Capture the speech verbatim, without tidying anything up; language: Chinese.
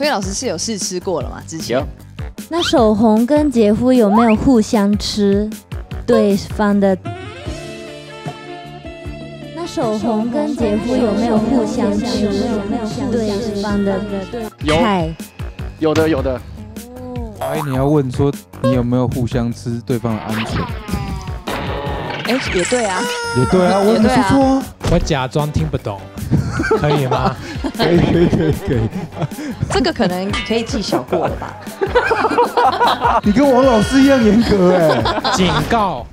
所以老师是有试吃过了吗？之前。 那手红跟姐夫有没有互相吃对方的？那手红跟姐夫有没有互相吃对方的菜？ 有的有的。 哎，你要问说你有没有互相吃对方的鹌鹑？ 哎，也对啊， 也对啊，我没说错啊。 我假装听不懂，可以吗？ 可以可以可以可以。 这个可能可以记小过了吧？ 你跟王老师一样严格哎。 警告。